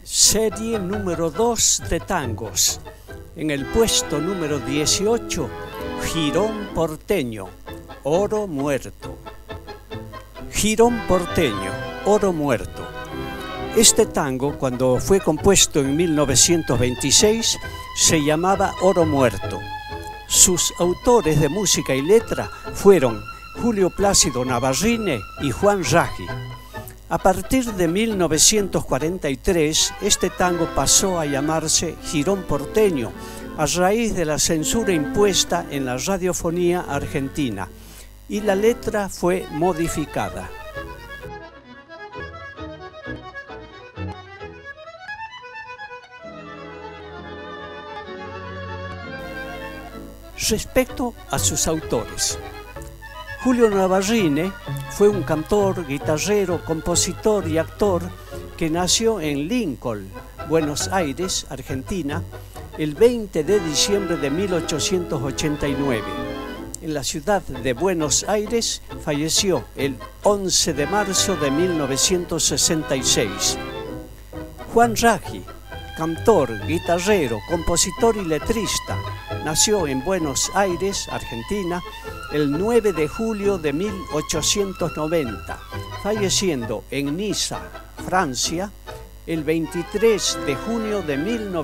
Serie número 2 de tangos. En el puesto número 18, Girón Porteño, Oro Muerto. Girón Porteño, Oro Muerto. Este tango, cuando fue compuesto en 1926, se llamaba Oro Muerto. Sus autores de música y letra fueron Julio Plácido Navarrine y Juan Raggi. A partir de 1943, este tango pasó a llamarse Girón Porteño, a raíz de la censura impuesta en la radiofonía argentina, y la letra fue modificada. Respecto a sus autores, Julio Navarrine fue un cantor, guitarrero, compositor y actor que nació en Lincoln, Buenos Aires, Argentina, el 20 de diciembre de 1889. En la ciudad de Buenos Aires falleció el 11 de marzo de 1966. Juan Raggi, cantor, guitarrero, compositor y letrista, nació en Buenos Aires, Argentina, el 9 de julio de 1890, falleciendo en Niza, Francia, el 23 de junio de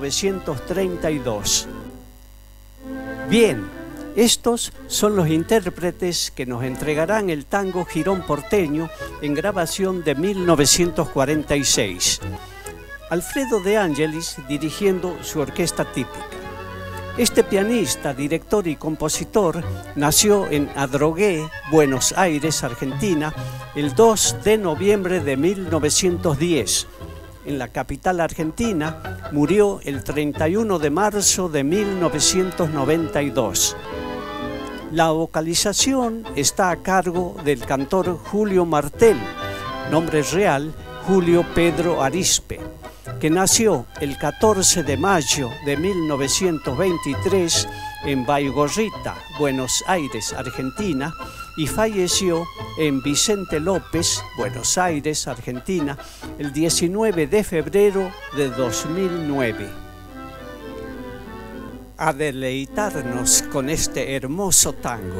1932. Bien, estos son los intérpretes que nos entregarán el tango Girón Porteño en grabación de 1946. Alfredo de Angelis dirigiendo su orquesta típica. Este pianista, director y compositor nació en Adrogué, Buenos Aires, Argentina, el 2 de noviembre de 1910. En la capital argentina murió el 31 de marzo de 1992. La vocalización está a cargo del cantor Julio Martel, nombre real Julio Pedro Arispe, que nació el 14 de mayo de 1923 en Baigorrita, Buenos Aires, Argentina, y falleció en Vicente López, Buenos Aires, Argentina, el 19 de febrero de 2009. A deleitarnos con este hermoso tango.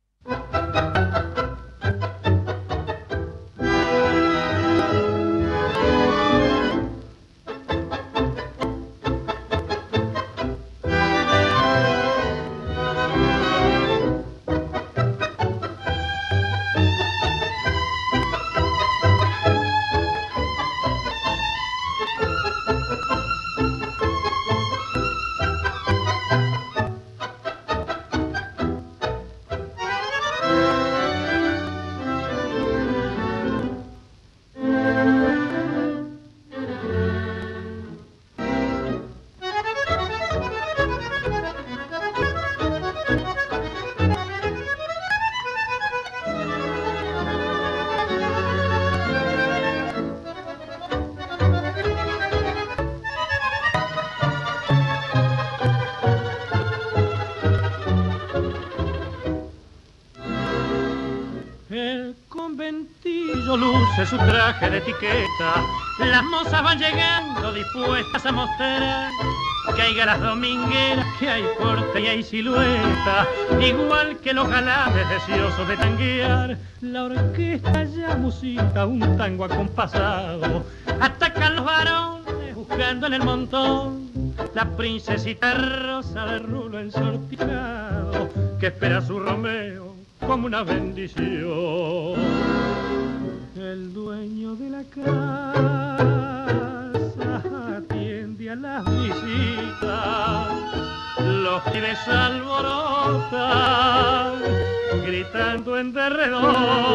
Luce su traje de etiqueta, las mozas van llegando dispuestas a mostrar que hay galas domingueras, que hay porte y hay silueta, igual que los galanes deseosos de tanguear. La orquesta ya musita un tango acompasado, atacan los varones buscando en el montón la princesita rosa de rulo ensortijado que espera a su Romeo como una bendición. El dueño de la casa atiende a las visitas, los pibes alborotan, gritando en derredor,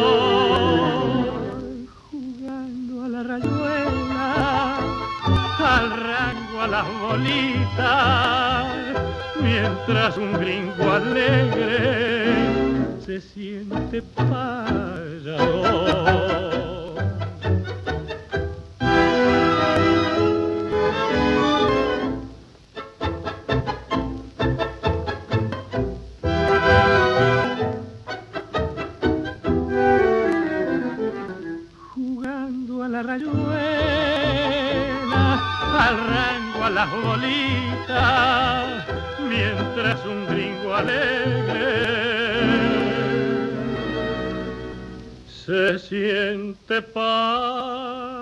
jugando a la rayuela, al rango, a las bolitas, mientras un gringo alegre se siente payador. Jugando a la rayuela, al rango, a las bolitas, mientras un gringo alegre se siente paz.